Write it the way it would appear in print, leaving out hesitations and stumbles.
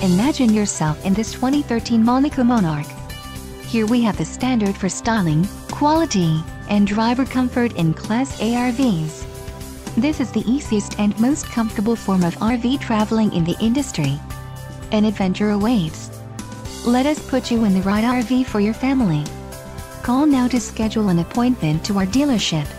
Imagine yourself in this 2013 Monaco Monarch. Here we have the standard for styling, quality, and driver comfort in Class A RVs. This is the easiest and most comfortable form of RV traveling in the industry. An adventure awaits. Let us put you in the right RV for your family. Call now to schedule an appointment to our dealership.